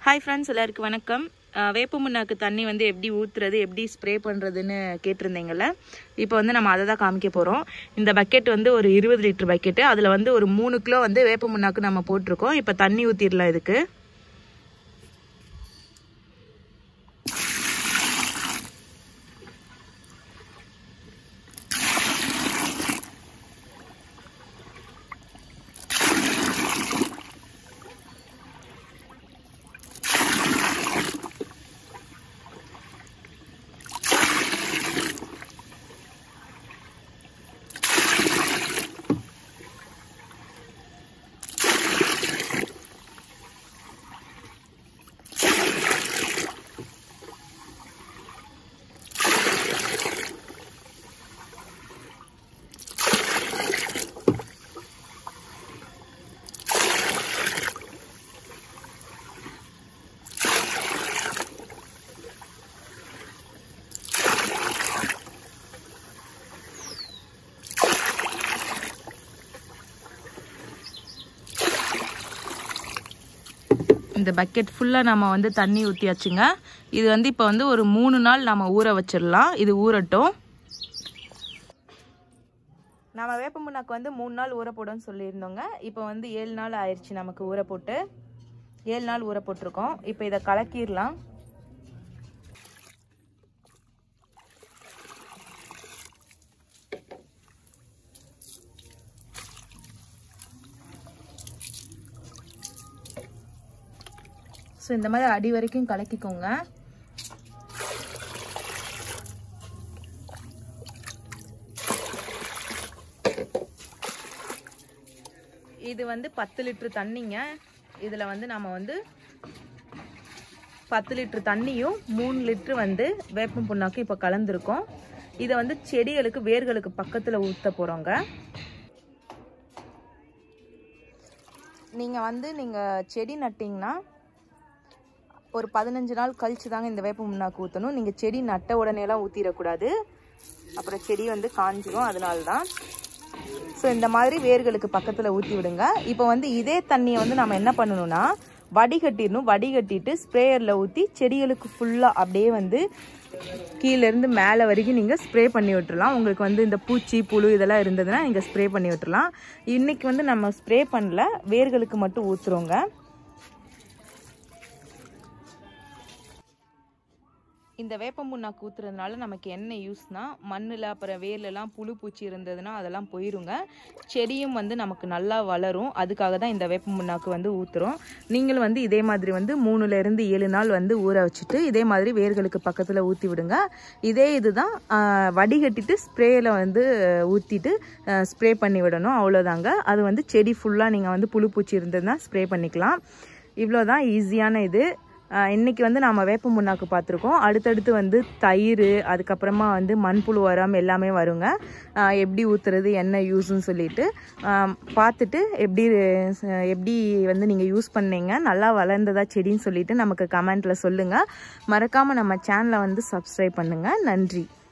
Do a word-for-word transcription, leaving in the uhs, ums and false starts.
Hi friends, எல்லாருக்கும் வணக்கம். வேப்ப முன்னாக்கு தண்ணி வந்து எப்படி ஊத்துறது எப்படி ஸ்ப்ரே பண்றதுன்னு கேட்டிருந்தீங்கல. இப்போ வந்து நம்ம அத தான் காமிக்க போறோம். இந்த பக்கெட் வந்து ஒரு இருபது லிட்டர் பக்கெட். அதுல வந்து ஒரு மூணு கிலோ வந்து வேப்ப முன்னாக்கு நம்ம போட்டுருக்கோம். இப்போ தண்ணி ஊத்திடலாம் இதுக்கு. இந்த பக்கெட் ஃபுல்லா நாம வந்து தண்ணி ஊத்தியாச்சுங்க. இது வந்து இப்போ வந்து ஒரு மூணு நாள் நாம ஊற வச்சிரலாம். இது ஊறட்டும். நாம வேப்ப முன்னாக்கு வந்து மூணு நாள் ஊற போடுன்னு சொல்லியிருந்தோங்க. இப்போ வந்து ஏழு நாள் ஆயிடுச்சு நமக்கு ஊற போட்டு. ஏழு நாள் ஊற போட்டிருக்கோம். இப்போ இதை கலக்கிடலாம். ஸோ இந்த மாதிரி அடி வரைக்கும் கலக்கிக்கோங்க. இது வந்து பத்து லிட்டர் தண்ணிங்க. இதில் வந்து நம்ம வந்து பத்து லிட்டர் தண்ணியும் மூணு லிட்டர் வந்து வேப்பம் புண்ணாக்கு இப்போ கலந்துருக்கோம். இதை வந்து செடிகளுக்கு வேர்களுக்கு பக்கத்தில் ஊற்ற போகிறோங்க. நீங்கள் வந்து நீங்கள் செடி நட்டிங்கன்னா ஒரு பதினஞ்சு நாள் கழிச்சு தாங்க இந்த வேப்ப முன்னாக்கு ஊற்றணும். நீங்கள் செடி நட்ட உடனேலாம் ஊற்றிடக்கூடாது. அப்புறம் செடி வந்து காஞ்சிடும். அதனால தான். ஸோ இந்த மாதிரி வேர்களுக்கு பக்கத்தில் ஊற்றி விடுங்க. இப்போ வந்து இதே தண்ணியை வந்து நம்ம என்ன பண்ணணும்னா வடிகட்டிடணும். வடிகட்டிட்டு ஸ்ப்ரேயரில் ஊற்றி செடிகளுக்கு ஃபுல்லாக அப்படியே வந்து கீழேருந்து மேலே வரைக்கும் நீங்கள் ஸ்ப்ரே பண்ணி விட்டுறலாம். உங்களுக்கு வந்து இந்த பூச்சி புழு இதெல்லாம் இருந்ததுன்னா நீங்கள் ஸ்ப்ரே பண்ணி விட்டுறலாம். இன்றைக்கி வந்து நம்ம ஸ்ப்ரே பண்ணல, வேர்களுக்கு மட்டும் ஊற்றுறோங்க. இந்த வேப்ப முன்னாக்கு ஊற்றுறதுனால நமக்கு என்ன யூஸ்னா மண்ணில் அப்புறம் வேர்லலாம் புழு பூச்சி இருந்ததுன்னா அதெல்லாம் போயிருங்க. செடியும் வந்து நமக்கு நல்லா வளரும். அதுக்காக தான் இந்த வேப்ப முன்னாக்கு வந்து ஊற்றுறோம். நீங்களும் வந்து இதே மாதிரி வந்து மூணுலேருந்து ஏழு நாள் வந்து ஊற வச்சுட்டு இதே மாதிரி வேர்களுக்கு பக்கத்தில் ஊற்றி விடுங்க. இதே இதுதான் வடிகட்டிட்டு ஸ்ப்ரேயில் வந்து ஊற்றிட்டு ஸ்ப்ரே பண்ணி விடணும். அவ்வளோதாங்க. அது வந்து செடி ஃபுல்லாக நீங்கள் வந்து புழு பூச்சி இருந்ததுன்னா ஸ்ப்ரே பண்ணிக்கலாம். இவ்வளோதான் ஈஸியான இது. இன்றைக்கி வந்து நாம் வேப்ப முன்னாக்கு பார்த்துருக்கோம். அடுத்தடுத்து வந்து தயிர், அதுக்கப்புறமா வந்து மண்புழு உரம் எல்லாமே வருங்க. எப்படி ஊற்றுறது என்ன யூஸ்ன்னு சொல்லிட்டு பார்த்துட்டு எப்படி எப்படி வந்து நீங்கள் யூஸ் பண்ணீங்க, நல்லா வளர்ந்ததா செடின்னு சொல்லிட்டு நமக்கு கமெண்ட்டில் சொல்லுங்கள். மறக்காமல் நம்ம சேனலை வந்து சப்ஸ்கிரைப் பண்ணுங்கள். நன்றி.